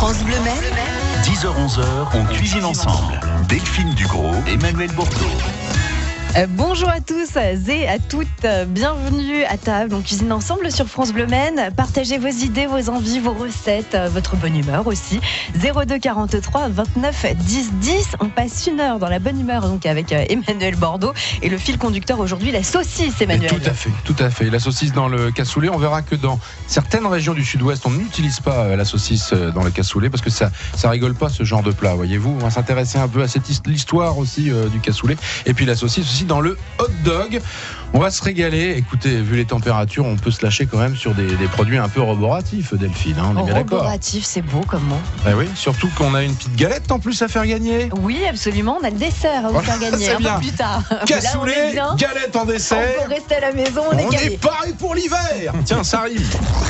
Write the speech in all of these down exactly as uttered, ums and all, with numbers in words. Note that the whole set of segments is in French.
France Bleu Maine. dix heures onze heures, on cuisine ensemble. Delphine Dugros, Emmanuel Bordeaux. Euh, bonjour à tous et à toutes, euh, bienvenue à table. On cuisine ensemble sur France Bleu Maine. Partagez vos idées, vos envies, vos recettes, euh, votre bonne humeur aussi. zéro deux quarante-trois vingt-neuf dix dix. On passe une heure dans la bonne humeur donc avec euh, Emmanuel Bordeaux et le fil conducteur aujourd'hui, la saucisse, Emmanuel. Et tout à fait, tout à fait. La saucisse dans le cassoulet, on verra que dans certaines régions du sud-ouest, on n'utilise pas euh, la saucisse euh, dans le cassoulet parce que ça, ça rigole pas ce genre de plat. Voyez-vous, on va s'intéresser un peu à cette l'histoire aussi euh, du cassoulet et puis la saucisse aussi dans le hot dog. On va se régaler. Écoutez, vu les températures, on peut se lâcher quand même sur des, des produits un peu roboratifs, Delphine. Hein, on est bien d'accord. Roboratif, c'est beau comme mot. Eh oui, surtout qu'on a une petite galette en plus à faire gagner. Oui, absolument. On a le dessert à vous Voilà, faire gagner c'est un bien. peu plus tard. Cassoulet, Là, on est bien. galette en dessert. On peut rester à la maison, on, On est calé. est paré pour l'hiver. Tiens, ça arrive.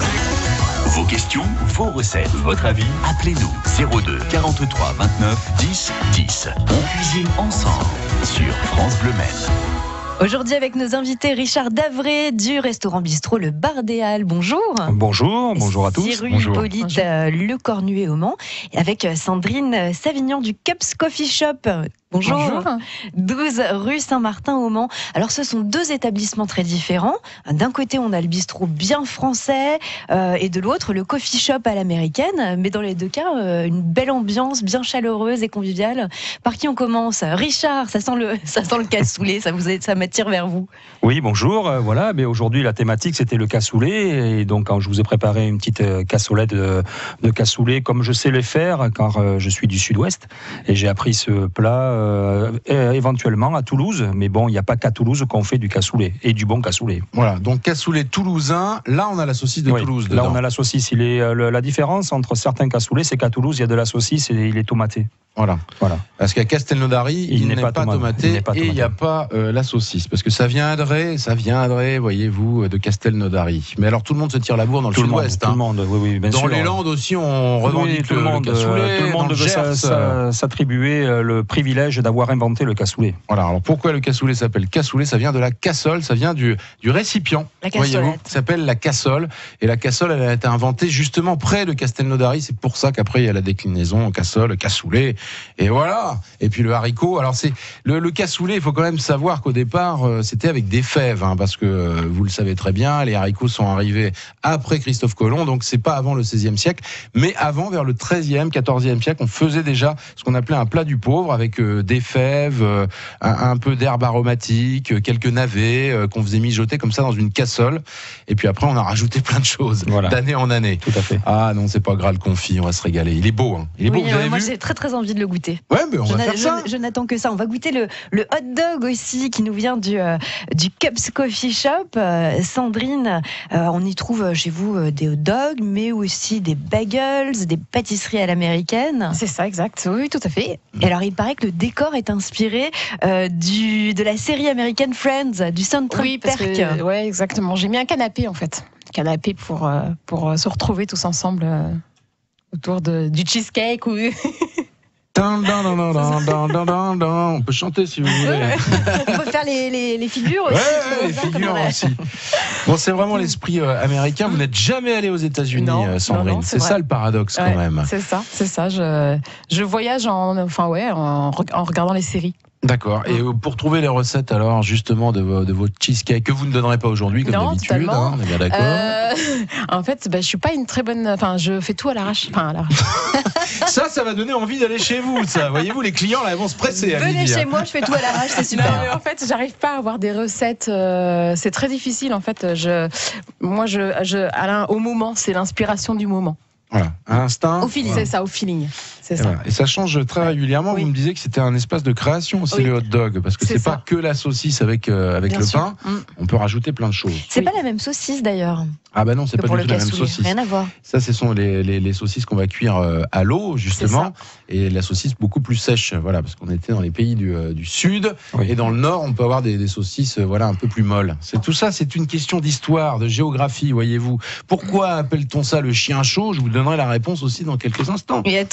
Vos questions, vos recettes, votre avis, appelez-nous zéro deux quarante-trois vingt-neuf dix dix. On cuisine ensemble sur France Bleu Maine. Aujourd'hui avec nos invités Richard Davray du restaurant bistrot Le Bar des Halles. Bonjour. Bonjour, bonjour à tous. Cyril Bonjour. Hippolyte euh, Le Cornuet au Mans et avec euh, Sandrine Savignon du Cups Coffee Shop. Bonjour. Bonjour. douze rue Saint-Martin au Mans. Alors ce sont deux établissements très différents. D'un côté on a le bistrot bien français euh, et de l'autre le coffee shop à l'américaine. Mais dans les deux cas euh, une belle ambiance bien chaleureuse et conviviale. Par qui on commence? Richard, ça sent le, ça sent le cassoulet, ça, vous est, ça m'attire vers vous. Oui, bonjour. Euh, voilà, mais aujourd'hui la thématique c'était le cassoulet et donc quand je vous ai préparé une petite euh, cassolette de, de cassoulet comme je sais les faire car euh, je suis du sud-ouest et j'ai appris ce plat euh, éventuellement à Toulouse, mais bon, il n'y a pas qu'à Toulouse qu'on fait du cassoulet et du bon cassoulet. Voilà, donc cassoulet toulousain. Là, on a la saucisse de Oui, Toulouse. là dedans. on a la saucisse. Il est, euh, le- la différence entre certains cassoulets, c'est qu'à Toulouse il y a de la saucisse et il est tomaté. Voilà. Voilà. Parce qu'à Castelnaudary, il, n'est pas, toma- tomaté, il n'est pas et il n'y a pas euh, la saucisse. Parce que ça viendrait, ça viendrait, voyez-vous, de Castelnaudary. Mais alors tout le monde se tire la bourre dans le Tout le monde, sud-ouest. tout hein. le monde, oui, oui, bien Dans sûr. les Landes aussi, on revendique Oui, tout le, le monde, le cassoulet. euh, tout le dans monde le veut Gers, s'a- euh, s'a- s'attribuer euh, le privilège d'avoir inventé le cassoulet. Voilà, alors pourquoi le cassoulet s'appelle cassoulet? Ça vient de la cassole, ça vient du, du récipient, La voyez-vous, cassolette. qui s'appelle la cassole. Et la cassole, elle a été inventée justement près de Castelnaudary. C'est pour ça qu'après, il y a la déclinaison cassole, cassoulet. Et voilà. Et puis le haricot. Alors, c'est le, le cassoulet, il faut quand même savoir qu'au départ, euh, c'était avec des fèves, hein, parce que euh, vous le savez très bien, les haricots sont arrivés après Christophe Colomb, donc c'est pas avant le seizième siècle, mais avant, vers le treizième, quatorzième siècle, on faisait déjà ce qu'on appelait un plat du pauvre avec euh, des fèves, euh, un, un peu d'herbe aromatique, euh, quelques navets euh, qu'on faisait mijoter comme ça dans une cassole. Et puis après, on a rajouté plein de choses, Voilà. d'année en année. Tout à fait. Ah non, c'est pas gras le confit, on va se régaler. Il est beau, hein. Il est beau, Oui, vous euh, avez moi vu? j'ai très très envie de le goûter. Ouais, mais on Je va n'a- faire ça. je- je n'attends que ça. On va goûter le, le hot dog aussi qui nous vient du, euh, du Cups Coffee Shop. Euh, Sandrine, euh, on y trouve euh, chez vous euh, des hot dogs, mais aussi des bagels, des pâtisseries à l'américaine. C'est ça, exact. Oui, tout à fait. Et alors, il paraît que le décor est inspiré euh, du, de la série américaine Friends, du Central Oui, parce Perk. que, ouais, exactement. J'ai mis un canapé, en fait. Canapé pour, euh, pour euh, se retrouver tous ensemble euh, autour de, du cheesecake ou... Dan, dan, dan, dan, dan, dan, dan, dan, dan. On peut chanter si vous voulez. On peut faire les, les, les figures aussi. Ouais, je les trouve ça, comme figures on a- aussi. Bon, c'est vraiment l'esprit euh, américain. Vous n'êtes jamais allé aux États-Unis, Non, euh, Sandrine. non, non, c'est c'est ça vrai. le paradoxe quand Ouais, même. C'est ça, c'est ça. Je, je voyage en, enfin, ouais, en, re- en regardant les séries. D'accord. Et euh, pour trouver les recettes alors justement de, vo- de votre cheesecake que vous ne donnerez pas aujourd'hui comme Non, d'habitude, totalement. hein, on est bien d'accord. Euh, en fait, bah, je suis pas une très bonne. Enfin, je fais tout à l'arrache. Enfin, à l'arrache. Ça, ça va donner envie d'aller chez vous. Ça, voyez-vous, les clients là, ils vont se presser. à Venez midi, chez hein. moi, je fais tout à l'arrache, c'est Non, super. mais en fait, j'arrive pas à avoir des recettes. euh, c'est très difficile, en fait. Je, moi, je, je, à l'in- au moment, c'est l'inspiration du moment. Voilà, à l'instinct. Au feeling. C'est ça, au feeling. C'est Et, ça. voilà. Et ça change très régulièrement. Oui. Vous me disiez que c'était un espace de création aussi, Oui. le hot dog, parce que C'est c'est ça. pas que la saucisse avec euh, avec Bien le sûr. pain. Mm. On peut rajouter plein de choses. C'est Oui. pas la même saucisse d'ailleurs Ah bah non, c'est que pas pour du le tout la même cassoulet. saucisse. Rien à voir. Ça, ce sont les, les, les saucisses qu'on va cuire euh, à l'eau, justement, et la saucisse beaucoup plus sèche, voilà, parce qu'on était dans les pays du, euh, du sud, Oui. et dans le nord, on peut avoir des, des saucisses, euh, voilà, un peu plus molles. C'est tout ça, c'est une question d'histoire, de géographie, voyez-vous. Pourquoi appelle-t-on ça le chien chaud? Je vous donnerai la réponse aussi dans quelques instants. Et à tout moment, vous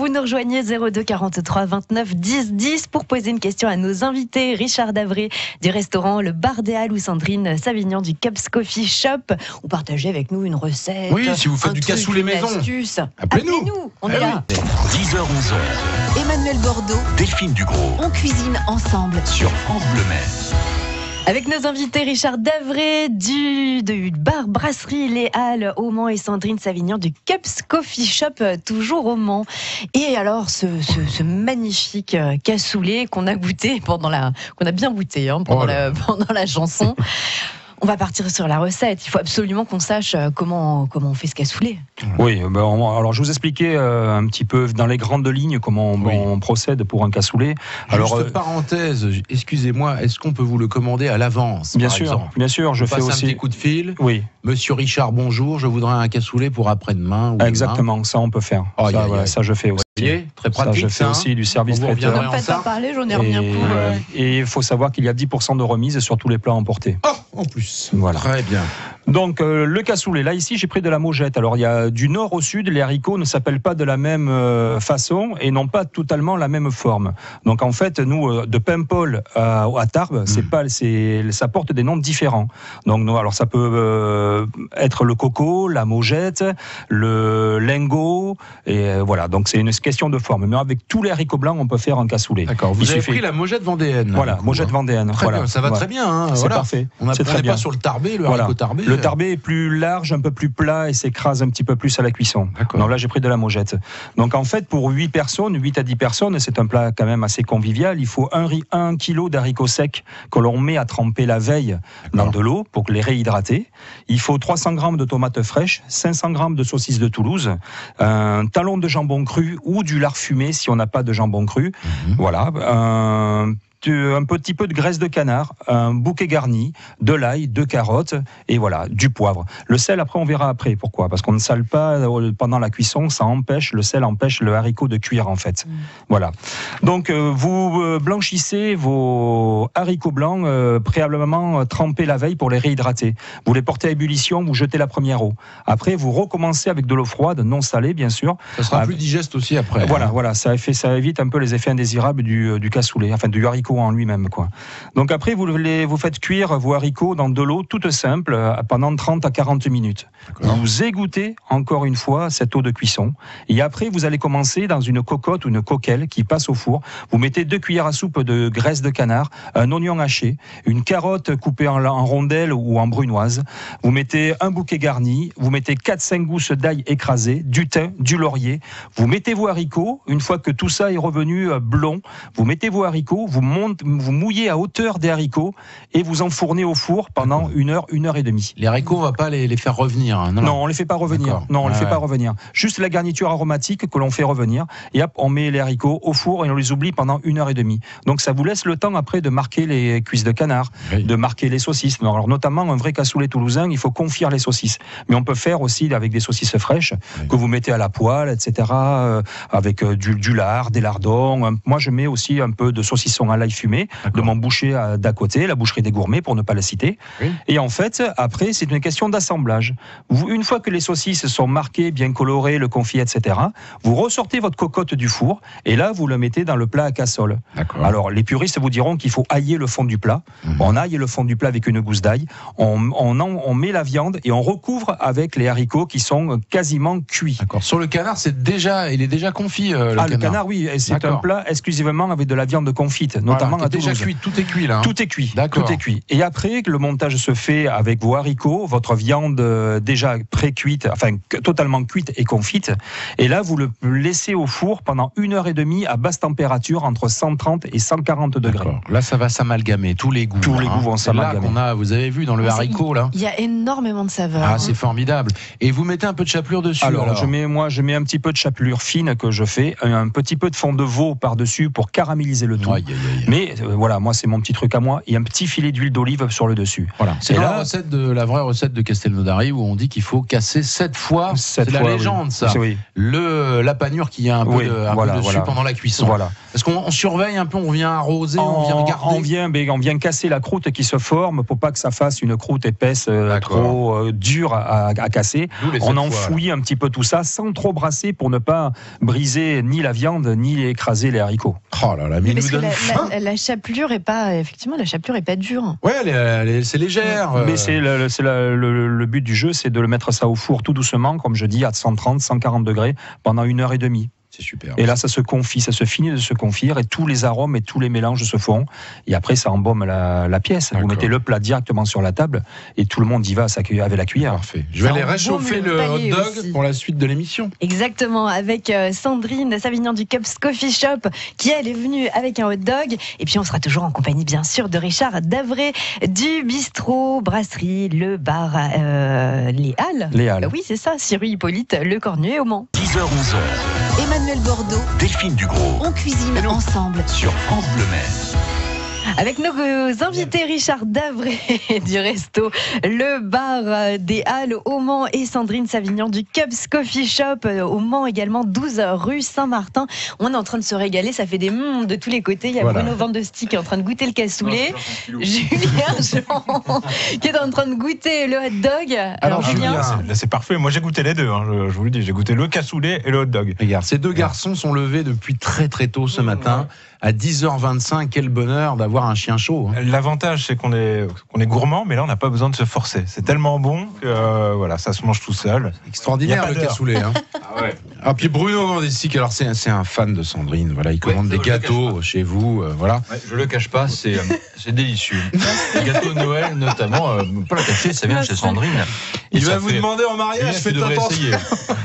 vous nous rejoignez zéro deux quarante-trois vingt-neuf dix dix pour poser une question à nos invités. Richard Davray du restaurant Le Bar des Halles ou Sandrine Savignan du Cups Coffee Shop, ou partagez avec nous une recette. Oui, si vous faites un du truc, cassoulet une maison. astuce. Appelez-nous. Appelez-nous, on Eh est là. dix heures onze heures, Emmanuel Bordeaux, Delphine Dugros on cuisine ensemble. sur France Bleu Maine. Avec nos invités Richard Davray du, du bar Brasserie Les Halles au Mans et Sandrine Savignan du Cups Coffee Shop, euh, toujours au Mans. Et alors ce, ce, ce magnifique euh, cassoulet qu'on a goûté pendant la, qu'on a bien goûté hein, pendant, Oh là. la, pendant la chanson. On va partir sur la recette. Il faut absolument qu'on sache euh, comment, comment on fait ce cassoulet. Oui, ben, on- alors je vous expliquais euh, un petit peu dans les grandes lignes comment on, Oui. on procède pour un cassoulet. Alors, Juste euh, parenthèse, excusez-moi, est-ce qu'on peut vous le commander à l'avance bien par sûr, exemple bien sûr, je On fais passe un aussi. petit coup de fil. Oui, Monsieur Richard, bonjour, je voudrais un cassoulet pour après-demain. ou demain. exactement, ça on peut faire. Aïe, ça, aïe, voilà, aïe. ça je fais aussi. Vous voyez, très Ça, pratique. je fais ça, hein. aussi du service On vous traiteur. reviendra Ne en me faites pas ça. parler, j'en ai Et remis un coup. euh. et il faut savoir qu'il y a dix pour cent de remise sur tous les plats emportés. Oh, en plus. Voilà. Très bien. Donc euh, le cassoulet, là ici j'ai pris de la Mojette. Alors il y a du nord au sud, les haricots ne s'appellent pas de la même euh, façon et n'ont pas totalement la même forme. Donc en fait nous euh, de Paimpol à, à Tarbes, c'est pas, c'est, ça porte des noms différents. Donc nous, alors ça peut euh, être le coco, la Mojette, le lingot et euh, voilà. Donc c'est une question de forme. Mais avec tous les haricots blancs on peut faire un cassoulet. D'accord. Vous Il avez suffit- pris la Mojette vendéenne. là, Voilà, du coup, Mojette hein. vendéenne. Très Voilà. bien, ça va Voilà. très bien. hein, C'est voilà. parfait. On C'est très n'est bien. pas sur le tarbé, le Voilà. haricot tarbé. Le tarbé est plus large, un peu plus plat et s'écrase un petit peu plus à la cuisson. D'accord. Donc là, j'ai pris de la Mojette. Donc en fait, pour huit personnes, huit à dix personnes, c'est un plat quand même assez convivial. Il faut un kilo d'haricots secs que l'on met à tremper la veille dans de l'eau pour les réhydrater. Il faut trois cents grammes de tomates fraîches, cinq cents grammes de saucisses de Toulouse, un talon de jambon cru ou du lard fumé si on n'a pas de jambon cru. Mhm. Voilà. Un un petit peu de graisse de canard, un bouquet garni, de l'ail, deux carottes et voilà, du poivre. Le sel, après, on verra après. Pourquoi ? Parce qu'on ne sale pas pendant la cuisson, ça empêche, le sel empêche le haricot de cuire en fait. Mmh. Voilà. Donc, euh, vous blanchissez vos haricots blancs euh, préalablement trempés la veille pour les réhydrater. Vous les portez à ébullition, vous jetez la première eau. Après, vous recommencez avec de l'eau froide, non salée bien sûr. Ça sera Ah, plus digeste aussi après. Voilà, hein. voilà, ça, fait, ça évite un peu les effets indésirables du, du cassoulet, enfin du haricot en lui-même, quoi. Donc après, vous, les, vous faites cuire vos haricots dans de l'eau toute simple pendant trente à quarante minutes. Vous égouttez encore une fois cette eau de cuisson. Et après, vous allez commencer dans une cocotte ou une coquelle qui passe au four. Vous mettez deux cuillères à soupe de graisse de canard, un oignon haché, une carotte coupée en, en rondelles ou en brunoise. Vous mettez un bouquet garni, vous mettez quatre à cinq gousses d'ail écrasées, du thym, du laurier. Vous mettez vos haricots. Une fois que tout ça est revenu blond, vous mettez vos haricots, vous montez, vous mouillez à hauteur des haricots et vous enfournez au four pendant une heure, une heure et demie. Les haricots, on va pas les, les faire revenir. Hein. Non, Non, non, on les fait pas revenir. D'accord. Non, on les Ah fait ouais. pas revenir. Juste la garniture aromatique que l'on fait revenir. Et hop, on met les haricots au four et on les oublie pendant une heure et demie. Donc ça vous laisse le temps après de marquer les cuisses de canard, Oui. de marquer les saucisses. Alors notamment un vrai cassoulet toulousain, il faut confire les saucisses. Mais on peut faire aussi avec des saucisses fraîches Oui. que vous mettez à la poêle, et cetera. euh, avec euh, du, du lard, des lardons. Un- Moi, je mets aussi un peu de saucisson à l'ail fumé de mon boucher à- d'à côté, la boucherie des gourmets pour ne pas la citer. Oui. Et en fait, après, c'est une question d'assemblage. Vous, une fois que les saucisses sont marquées, bien colorées, le confit, et cetera, vous ressortez votre cocotte du four et là, vous le mettez dans le plat à cassole. D'accord. Alors, les puristes vous diront qu'il faut ailler le fond du plat. Mhm. On aille le fond du plat avec une gousse d'ail. On, on, en- on met la viande et on recouvre avec les haricots qui sont quasiment cuits. D'accord. Sur le canard, c'est déjà, il est déjà confit. euh, le, ah, canard. le canard, oui, et c'est un D'accord. plat exclusivement avec de la viande confite, notamment Voilà, à qui est déjà Toulouse. cuit, tout est cuit là. hein. Tout est cuit, D'accord. tout est cuit. Et après, le montage se fait avec vos haricots, votre viande euh, déjà pré-cuite, enfin que- totalement cuite et confite. Et là, vous le laissez au four pendant une heure et demie à basse température, entre cent trente et cent quarante degrés. D'accord. Là, ça va s'amalgamer, tous les goûts. Tous les hein. goûts vont C'est là s'amalgamer. qu'on a, vous avez vu dans le Mais c'est- haricot là. Il y a énormément de saveurs. Ah, hein. c'est formidable. Et vous mettez un peu de chapelure dessus. Alors, Alors, je mets, moi, je mets un petit peu de chapelure fine que je fais, un, un petit peu de fond de veau par-dessus pour caraméliser le tout. Aïe, aïe, Mais euh, voilà, moi c'est mon petit truc à moi. Il y a un petit filet d'huile d'olive sur le dessus. Voilà. C'est Et la là- recette de la vraie recette de Castelnaudary où on dit qu'il faut casser sept fois. Sept C'est la fois, oui. légende, ça. C'est- oui. Le la panure qui a un peu, Oui, de, un voilà, peu dessus voilà. pendant la cuisson. Voilà. Parce qu'on on surveille un peu, on vient arroser, on, vient regarder. on vient, ben, on vient casser la croûte qui se forme pour pas que ça fasse une croûte épaisse euh, D'accord. trop euh, dure à, à casser. D'où les On sept enfouit un petit peu tout ça sans trop brasser pour ne pas briser ni la viande ni écraser les haricots. fois. Oh là là, mais il Parce nous que donne la, faim. la- la chapelure est pas, effectivement, la chapelure est pas dure. Ouais, elle est- elle est- c'est légère. euh. Mais c'est le, le- c'est le- le- le but du jeu, c'est de le mettre ça au four tout doucement, comme je dis, à cent trente, cent quarante degrés pendant une heure et demie. C'est super. Et là, ça se confie, ça se finit de se confire et tous les arômes et tous les mélanges se font. Et après, ça embaume la, la pièce. Vous D'accord. mettez le plat directement sur la table et tout le monde y va à sa cu- avec la cuillère. Parfait. Je vais Ça aller embaume réchauffer le le hot palais dog aussi. pour la suite de l'émission. Exactement, avec euh, Sandrine Savignan du Cups Coffee Shop, qui elle est venue avec un hot dog. Et puis on sera toujours en compagnie, bien sûr, de Richard Davray du bistrot, brasserie, le bar, euh, les Halles. Les Halles. Bah oui, c'est ça, Cyrus Hippolyte, le Cornuet au Mans. dix heures onze heures, Emmanuel Bordeaux, Delphine Dugros on cuisine ensemble. sur France Bleu Maine. Avec nos euh, invités Richard Davray du resto Le Bar euh, des Halles au Mans et Sandrine Savignan du Cups Coffee Shop euh, au Mans également, douze rue Saint-Martin. On est en train de se régaler, ça fait des mmm de tous les côtés. Il y a Voilà. Bruno Van de Stick qui est en train de goûter le cassoulet, Julien Jean qui est en train de goûter le hot dog. Alors, Alors, Julien, Julien, C'est- Là, c'est parfait. Moi, j'ai goûté les deux. hein, je, je vous le dis. J'ai goûté le cassoulet et le hot dog. Regarde, ces deux garçons sont levés depuis très très tôt ce matin. À dix heures vingt-cinq, quel bonheur d'avoir un chien chaud. hein. L'avantage, c'est qu'on est, qu'on est gourmand, mais là, on n'a pas besoin de se forcer. C'est tellement bon que euh, voilà, ça se mange tout seul. Extraordinaire Y a pas le d'heure. cassoulet. Hein. Ah ouais. Ah, puis Bruno Van de Stick, alors c'est c'est un fan de Sandrine. Voilà, il commande ça, des je le gâteaux chez vous. euh, voilà. Ouais, je le cache pas, c'est euh, c'est délicieux. Les gâteaux de Noël, notamment, euh, pas la cacher, ça vient de chez Sandrine. Et Il ça va vous fait- demander en Julien, mariage. tu Faites devrais attention. essayer.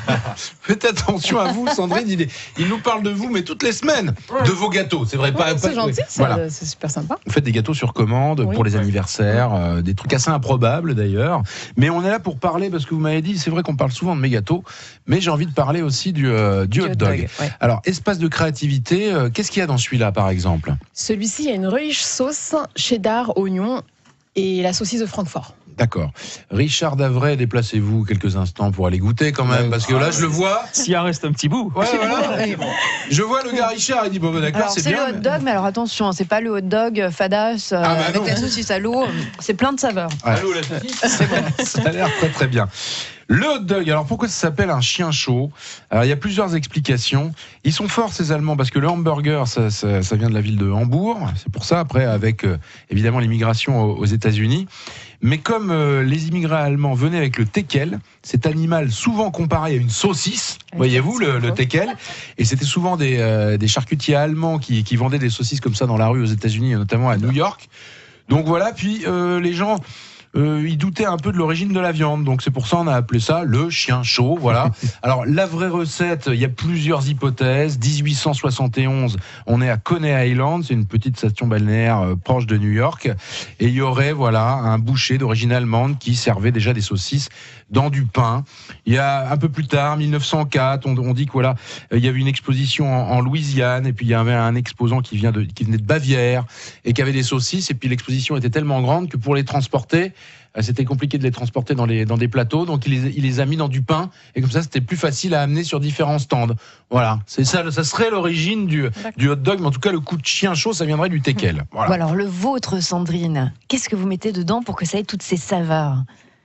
Faites attention à vous, Sandrine. Il, est- il nous parle de vous, mais toutes les semaines, de vos gâteaux. C'est vrai, pas. Ouais, c'est pas- gentil, oui. c'est Voilà. c'est super sympa. Vous faites des gâteaux sur commande Oui. pour les anniversaires, euh, des trucs assez improbables d'ailleurs. Mais on est là pour parler, parce que vous m'avez dit, c'est vrai qu'on parle souvent de mes gâteaux, mais j'ai envie de parler aussi du, euh, du hot dog. ouais. Alors, espace de créativité, euh, qu'est-ce qu'il y a dans celui-là par exemple? Celui-ci, il y a une riche sauce cheddar, oignon et la saucisse de Francfort. D'accord. Richard Davray, déplacez-vous quelques instants pour aller goûter quand même, parce que là je le vois. S'il en reste un petit bout. Ouais, voilà. Je vois le gars Richard, il dit bon, ben, d'accord, alors c'est c'est le bien. hot mais- dog, mais alors attention, c'est pas le hot dog fadasse euh, Ah bah avec non. la saucisse à l'eau, c'est plein de saveurs. Ouais. Allô, la saucisse Ça a l'air très très bien. Le hot dog, alors pourquoi ça s'appelle un chien chaud? Alors il y a plusieurs explications. Ils sont forts ces Allemands parce que le hamburger, ça, ça, ça vient de la ville de Hambourg. C'est pour ça, après, avec euh, évidemment l'immigration aux, aux États-Unis. Mais comme euh, les immigrés allemands venaient avec le teckel, cet animal souvent comparé à une saucisse, voyez-vous, le, le teckel, et c'était souvent des, euh, des charcutiers allemands qui, qui vendaient des saucisses comme ça dans la rue aux États-Unis, notamment à New York. Donc voilà, puis euh, les gens... Euh, ils doutaient un peu de l'origine de la viande, donc c'est pour ça qu'on a appelé ça le chien chaud. Voilà. Alors la vraie recette, il y a plusieurs hypothèses. dix-huit cent soixante et onze, on est à Coney Island, c'est une petite station balnéaire euh, proche de New York, et il y aurait voilà un boucher d'origine allemande qui servait déjà des saucisses dans du pain. Il y a un peu plus tard, mille neuf cent quatre, on, on dit que voilà, euh, il y avait une exposition en, en Louisiane, et puis il y avait un exposant qui vient de, qui venait de Bavière et qui avait des saucisses, et puis l'exposition était tellement grande que pour les transporter, euh, c'était compliqué de les transporter dans, les, dans des plateaux, donc il les, il les a mis dans du pain, et comme ça c'était plus facile à amener sur différents stands. Voilà, c'est ça, ça serait l'origine du, du hot dog, mais en tout cas le coup de chien chaud, ça viendrait du teckel. Voilà. Bon, alors le vôtre, Sandrine, qu'est-ce que vous mettez dedans pour que ça ait toutes ces saveurs?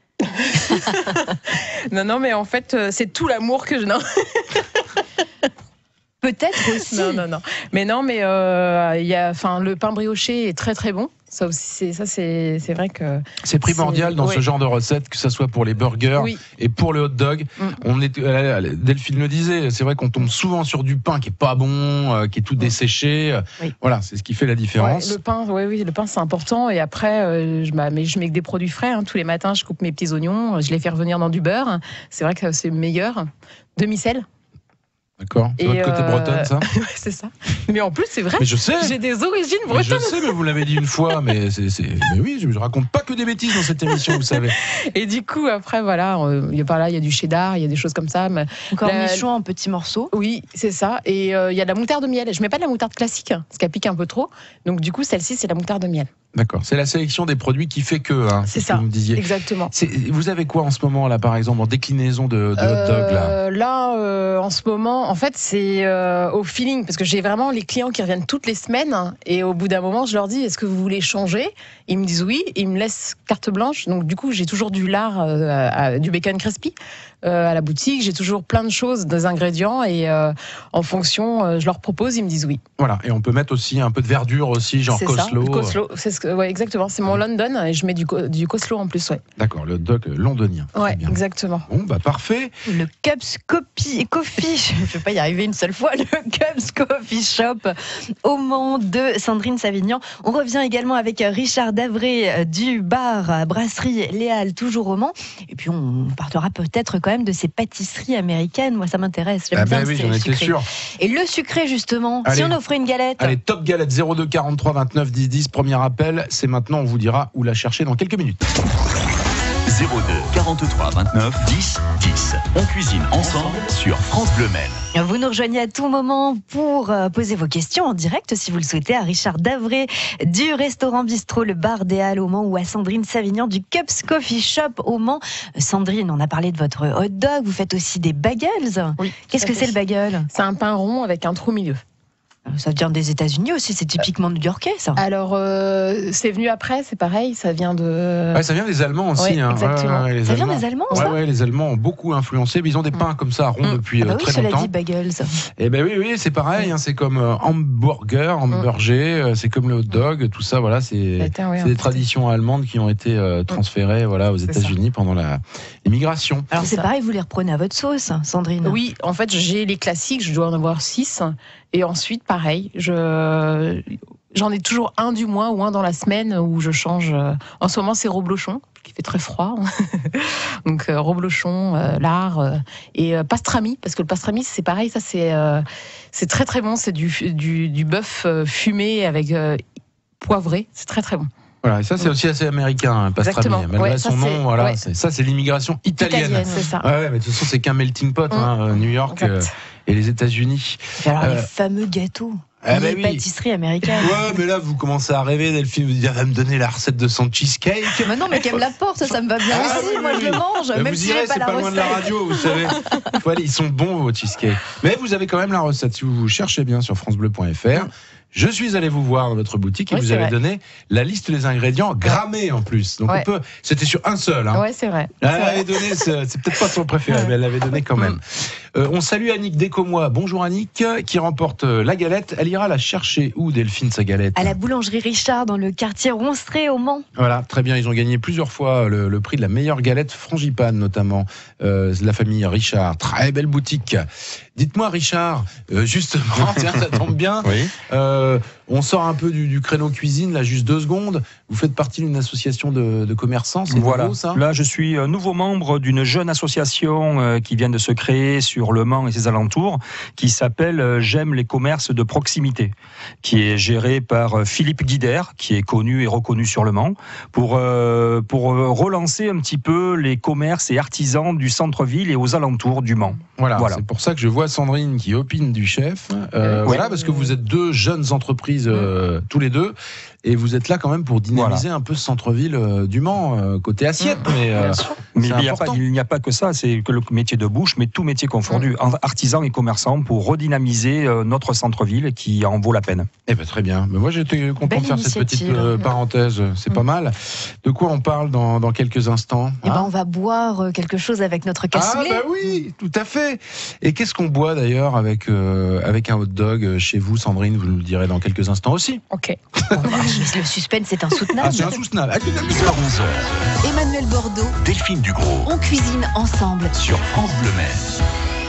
Non, non, mais en fait, euh, c'est tout l'amour que je. Non, Peut-être aussi. non, non, non. Mais non, mais euh, il y a, enfin, le pain brioché est très, très bon. Ça aussi, c'est, ça, c'est, c'est vrai que. C'est primordial C'est- dans ouais. ce genre de recette, que ce soit pour les burgers Oui. et pour le hot dog. Mm. On est, euh, Delphine le disait, c'est vrai qu'on tombe souvent sur du pain qui est pas bon, euh, qui est tout desséché. Oui. Voilà, c'est ce qui fait la différence. Ouais, le pain, oui, oui, le pain, c'est important. Et après, euh, je, bah, mais je mets que des produits frais. Hein. Tous les matins, je coupe mes petits oignons, je les fais revenir dans du beurre. C'est vrai que c'est meilleur. Demi-sel. D'accord. C'est votre côté euh, bretonne, ça? Ouais, c'est ça. Mais en plus, c'est vrai. Mais je sais. J'ai des origines Mais bretonnes. je sais, mais vous l'avez dit une fois, mais, c'est, c'est... mais oui, je ne raconte pas que des bêtises dans cette émission, vous savez. Et du coup, après, voilà, il y a, voilà, il y a du cheddar, il y a des choses comme ça. Mais Encore la- michon en petits morceaux. Oui, c'est ça. Et euh, il y a de la moutarde de miel. Je mets pas de la moutarde classique, parce qu'elle pique un peu trop. Donc du coup, celle-ci, c'est la moutarde de miel. D'accord. C'est la sélection des produits qui fait que, hein, C'est ce ça. que vous me disiez. Exactement. C'est, vous avez quoi en ce moment, là, par exemple, en déclinaison de, de hot dog, là? Euh, là, euh, en ce moment, en fait, c'est euh, au feeling, parce que j'ai vraiment les clients qui reviennent toutes les semaines, et au bout d'un moment, je leur dis, est-ce que vous voulez changer? Ils me disent oui, ils me laissent carte blanche, donc du coup, j'ai toujours du lard, euh, à- à- du bacon crispy euh, à la boutique, j'ai toujours plein de choses, des ingrédients, et euh, en fonction, euh, je leur propose, ils me disent oui. Voilà. Et on peut mettre aussi un peu de verdure aussi, genre C'est ça, coleslaw. le coleslaw, c'est ce que, ouais, exactement, c'est mon London, et je mets du, co- du coleslaw en plus, ouais. D'accord, le hot dog londonien. Très Ouais, bien. exactement. Bon, bah parfait. Le Cubs Coffee, Coffee, je ne vais pas y arriver une seule fois, le Cubs Coffee Shop au Mans de Sandrine Savignan. On revient également avec Richard Davray du bar Brasserie Léal, toujours au Mans. Et puis on partira peut-être quand même de ces pâtisseries américaines. Moi, ça m'intéresse. J'aime Ah bien ben le oui, style j'en étais sucré. sûr. Et le sucré, justement, Allez. si on offrait une galette. Allez, top galette zéro deux quarante-trois vingt-neuf dix dix. Premier appel, c'est maintenant. On vous dira où la chercher dans quelques minutes. zéro deux quarante-trois vingt-neuf dix dix. On cuisine ensemble sur France Bleu Maine. Vous nous rejoignez à tout moment pour euh, poser vos questions en direct, si vous le souhaitez, à Richard Davray du restaurant Bistrot, le bar des Halles au Mans, ou à Sandrine Savignan du Cups Coffee Shop au Mans. Euh, Sandrine, on a parlé de votre hot dog, vous faites aussi des bagels. Oui. Qu'est-ce que c'est le bagel? C'est un pain rond avec un trou au milieu. Ça vient des États-Unis aussi, c'est typiquement new-yorkais, ça. Alors, euh, c'est venu après, c'est pareil, ça vient de... Ouais, ça vient des Allemands aussi. Ouais, hein. exactement. Ouais, ouais, les Ça vient Allemands. des Allemands, Ouais, ça ouais, les Allemands ont beaucoup influencé. Ils ont des pains comme ça, ronds Mm. depuis Ah bah euh, oui, très cela longtemps. dit bagels. Eh ben oui, oui, c'est pareil. hein, c'est comme euh, hamburger, hamburger. euh, c'est comme le hot dog. Tout ça, voilà, c'est. Attends, ouais, C'est des en fait. traditions allemandes qui ont été euh, transférées voilà, aux C'est États-Unis pendant la l'immigration. Alors C'est c'est ça. pareil, vous les reprenez à votre sauce, Sandrine. Oui, en fait, j'ai les classiques, je dois en avoir six. Et ensuite, pareil, je... j'en ai toujours un du mois ou un dans la semaine où je change. En ce moment, c'est reblochon, qui fait très froid. Donc, euh, reblochon, euh, lard euh, et euh, pastrami, parce que le pastrami, c'est pareil, ça, c'est euh, c'est très très bon. C'est du, du, du bœuf euh, fumé avec euh, poivré. C'est très très bon. Voilà, et ça c'est aussi assez américain, hein, pastrami. Exactement. Malgré Ouais, ça, son c'est- nom, voilà, ouais. c'est- ça c'est l'immigration italienne. Italienne, c'est ça. Ouais, ouais, mais de toute façon c'est qu'un melting pot, Mm. hein, New York euh, Exact. et les États-Unis. Et alors Euh, les fameux gâteaux, ah bah les oui. pâtisseries américaines. Ouais, mais là vous commencez à rêver, Delphine, vous dites, elle va me donner la recette de son cheesecake. Mais non, mais qu'elle me l'apporte, ça, ça me va bien Ah aussi. oui, Moi, oui, je le oui. mange, Mais même vous si irez, j'ai pas c'est la pas loin de la recette. radio, vous savez. Faut aller, ils sont bons vos cheesecakes. Mais vous avez quand même la recette si vous vous cherchez bien sur francebleu point f r. Je suis allé vous voir dans votre boutique et Oui, vous c'est avez vrai. donné la liste des ingrédients grammés en plus. Donc Ouais. on peut, c'était sur un seul. Hein. Ouais, c'est vrai. Elle C'est vrai. l'avait donné, c'est c'est peut-être pas son préféré, Ouais. mais elle l'avait donné quand même. Euh, on salue Annick Descomois. Bonjour Annick, qui remporte euh, la galette. Elle ira la chercher où, Delphine, sa galette? À la boulangerie Richard, dans le quartier Ronstré, au Mans. Voilà, très bien. Ils ont gagné plusieurs fois le, le prix de la meilleure galette frangipane, notamment euh, la famille Richard. Très belle boutique. Dites-moi, Richard, euh, justement, tiens, ça tombe bien. Oui. Euh, on sort un peu du, du créneau cuisine, là, juste deux secondes. Vous faites partie d'une association de, de commerçants, c'est Voilà. nouveau, ça? Là, je suis euh, nouveau membre d'une jeune association euh, qui vient de se créer sur Le Mans et ses alentours, qui s'appelle euh, J'aime les commerces de proximité, qui est gérée par euh, Philippe Guidère, qui est connu et reconnu sur Le Mans, pour euh, pour euh, relancer un petit peu les commerces et artisans du centre-ville et aux alentours du Mans. Voilà, Voilà. c'est pour ça que je vois Sandrine qui opine du chef. Euh, Euh, voilà, oui. parce que vous êtes deux jeunes entreprises euh, tous les deux, et vous êtes là quand même pour dynamiser un peu ce centre-ville euh, du Mans, euh, côté assiette. Mais euh, Bien sûr. Mais c'est il n'y a, pas- important. il n'y a pas que ça, c'est que le métier de bouche, mais tout métier confondu, en- artisans et commerçants, pour redynamiser euh, notre centre-ville qui en vaut la peine. Eh ben, très bien. Mais moi, j'étais content Belle de faire cette petite initiative. euh, parenthèse. C'est Mm. pas mal. De quoi on parle dans, dans quelques instants? Eh ben, hein on va boire euh, quelque chose avec notre Ah cassoulet. bah oui, tout à fait. Et qu'est-ce qu'on boit d'ailleurs avec euh, avec un hot dog euh, chez vous, Sandrine? Vous nous le direz dans quelques instants aussi. Ok. Le suspense est Ah, insoutenable. c'est insoutenable. Ah, tout à fait. dix heures onze heures. Emmanuel Bordeaux, Delphine Dugros on cuisine ensemble. sur France Bleu Maine.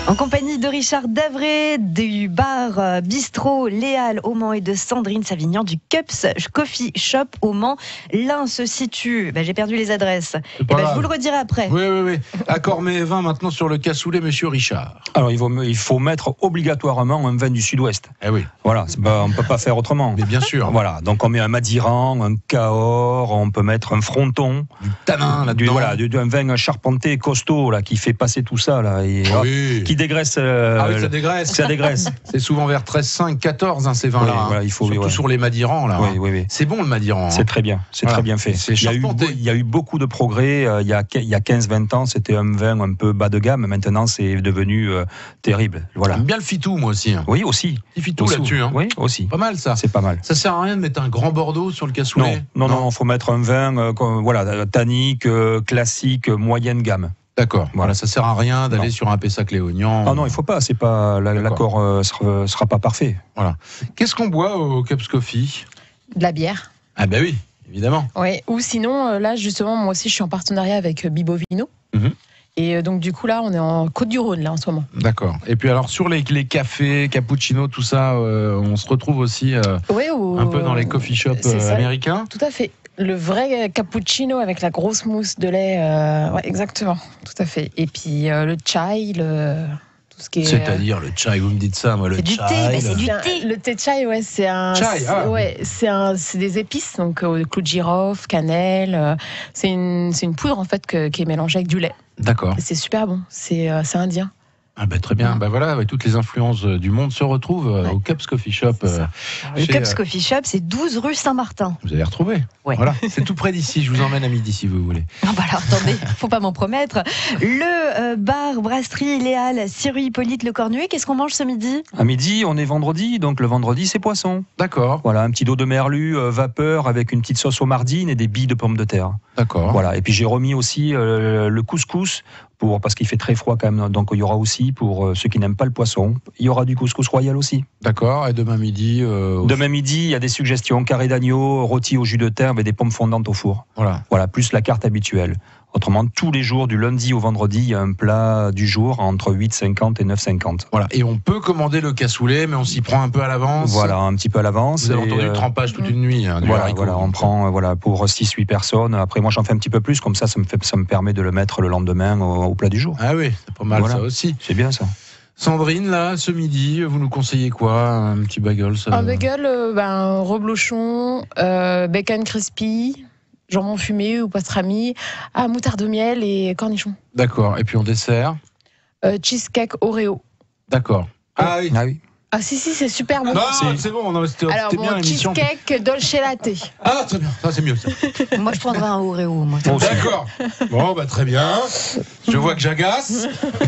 En compagnie de Richard Davray, du bar euh, Bistrot Léal au Mans et de Sandrine Savignan du Cups Coffee Shop au Mans. L'un se situe, ben, j'ai perdu les adresses, eh ben, je vous le redirai après. Oui, oui, oui. Accord mets vin maintenant sur le cassoulet, monsieur Richard. Alors il faut, il faut mettre obligatoirement un vin du sud-ouest. Eh oui. Voilà, c'est pas, on ne peut pas faire autrement. Mais bien sûr. Voilà, donc on met un Madiran, un Cahors, on peut mettre un Fronton. Du tanin là-dedans. Du, voilà, du, un vin charpenté costaud là, qui fait passer tout ça. Là, et, Ah oui. Qui dégraisse. Euh, Ah oui, ça dégraisse. Ça dégraisse. C'est souvent vers treize, cinq, quatorze, hein, ces vins-là. Oui, hein. voilà, il faut- Surtout ouais. sur les Madirans, là. Oui, hein. oui, oui. C'est bon le Madiran. C'est hein. très bien, c'est Voilà. très bien fait. C'est Il y, a eu, charpenté. beau- il y a eu beaucoup de progrès. euh, Il y a, il y a quinze vingt ans, c'était un vin un peu bas de gamme. Maintenant, c'est devenu euh, terrible. Voilà. J'aime bien le fitou, moi aussi. Hein. Oui, aussi. Petit fitou Aussi. là-dessus. Hein. Oui, aussi. Pas mal, ça. C'est pas mal. Ça sert à rien de mettre un grand Bordeaux sur le cassoulet. Non, non, non, il faut mettre un vin euh, comme- voilà, tannique, euh, classique, euh, moyenne gamme. D'accord. Voilà, ça sert à rien d'aller Non. sur un Pessac-Léognan. Ah non, il faut pas. C'est pas la- D'accord. l'accord euh, sera, sera pas parfait. Qu'est-ce qu'on boit au Cups Coffee? De la bière. Ah ben oui, évidemment. Oui. Ou sinon, euh, là, justement, moi aussi, je suis en partenariat avec euh, Bibovino. Mhm. Et euh, donc, du coup, là, on est en Côte-du-Rhône, là, en ce moment. D'accord. Et puis alors sur les, les cafés, cappuccino, tout ça, euh, on se retrouve aussi euh, Ouais, ou- un peu dans les coffee shops c'est euh, ça. américains. Tout à fait. Le vrai cappuccino avec la grosse mousse de lait. euh, ouais, exactement. Tout à fait. Et puis euh, le chai, le, tout ce qui est. C'est-à-dire le chai, vous me dites ça, moi le C'est du chai. thé, bah, c'est le- du C'est un- thé. Le thé chai, ouais, c'est un. Chai, c'est- ah. ouais, c'est un, c'est des épices, donc euh, clou de girofle, cannelle. euh, c'est une, c'est une poudre en fait que- qui est mélangée avec du lait. D'accord. Et c'est super bon. C'est, euh, c'est indien. Ah ben, très bien. Ouais. Ben voilà, ouais, toutes les influences euh, du monde se retrouvent euh, Ouais. au Cups Coffee Shop. C'est ça. euh, Alors, le chez, Cups euh, Coffee Shop, c'est douze rue Saint-Martin. Vous allez retrouver. Ouais. Voilà, c'est tout près d'ici. Je vous emmène à midi si vous voulez. Ah bah alors attendez, faut pas m'en promettre. Le euh, bar Brasserie Léal, six rue Hippolyte Le Cornuet, qu'est-ce qu'on mange ce midi? À midi, on est vendredi, donc le vendredi, c'est poisson. D'accord, Voilà, un petit dos de merlu, euh, vapeur, avec une petite sauce aux mardines et des billes de pommes de terre. d'accord. Voilà. Et puis j'ai remis aussi euh, le couscous, pour, parce qu'il fait très froid quand même, donc il y aura aussi, pour euh, ceux qui n'aiment pas le poisson, il y aura du couscous royal aussi. D'accord. Et demain midi. euh, au- Demain midi, il y a des suggestions, carré d'agneau, rôti au jus de terre et des pommes fondantes au four. Voilà. Voilà, plus la carte habituelle. Autrement, tous les jours, du lundi au vendredi, il y a un plat du jour entre huit cinquante et neuf cinquante. Voilà. Et on peut commander le cassoulet, mais on s'y prend un peu à l'avance. Voilà, un petit peu à l'avance. Vous avez et, entendu euh, le trempage toute une nuit. Hein, du Voilà, haricot. voilà, on prend euh, voilà, pour six huit personnes. Après, moi, j'en fais un petit peu plus, comme ça, ça me, fait, ça me permet de le mettre le lendemain au, au plat du jour. Ah oui, c'est pas mal Voilà. ça aussi. C'est bien ça. Sandrine, là, ce midi, vous nous conseillez quoi? Un petit bagel ça... Un bagel, euh, ben, reblochon, euh, bacon crispy, jambon fumé ou pastrami, ah, moutarde au miel et cornichons. D'accord. Et puis en dessert? Euh, cheesecake Oreo. D'accord. Ah oui. Ah oui. Ah si, si, c'est super bon. Non, C'est- c'est bon, non, c'était Alors c'était bien bon, l'émission. cheesecake dolce latte. Ah, très bien, ça c'est mieux ça. Moi je prendrais un Oreo. Moi. Moi aussi. D'accord. Bon, bah très bien. Je vois que j'agace.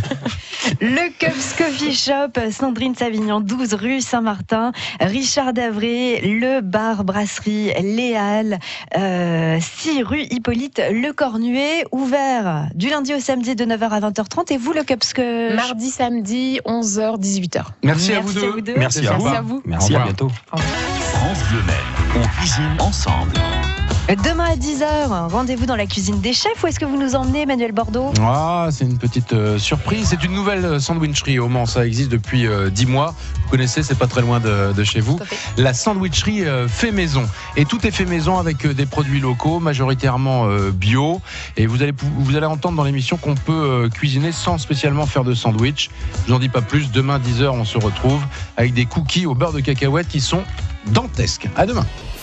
Le Cups Coffee Shop, Sandrine Savignan, douze rue Saint-Martin, Richard Davray, le bar Brasserie Léal, euh, six rue Hippolyte Le Cornuet, ouvert du lundi au samedi de neuf heures à vingt heures trente. Et vous, le Cups que... Mardi, samedi, onze heures, dix-huit heures. Merci, à vous deux. Merci C'est à vous. sympa. à vous. Merci, Au à revoir. bientôt. France Bleu Maine, on cuisine ensemble. Demain à dix heures, rendez-vous dans la cuisine des chefs. Où est-ce que vous nous emmenez, Emmanuel Bordeaux? Ah, c'est une petite euh, surprise. C'est une nouvelle sandwicherie au Mans. Ça existe depuis euh, dix mois. Vous connaissez, c'est pas très loin de, de chez vous. Tout à fait. La sandwicherie euh, fait maison. Et tout est fait maison avec euh, des produits locaux, majoritairement euh, bio. Et vous allez, pou- vous allez entendre dans l'émission qu'on peut euh, cuisiner sans spécialement faire de sandwich. Je n'en dis pas plus. Demain, dix heures, on se retrouve avec des cookies au beurre de cacahuète qui sont dantesques. À demain.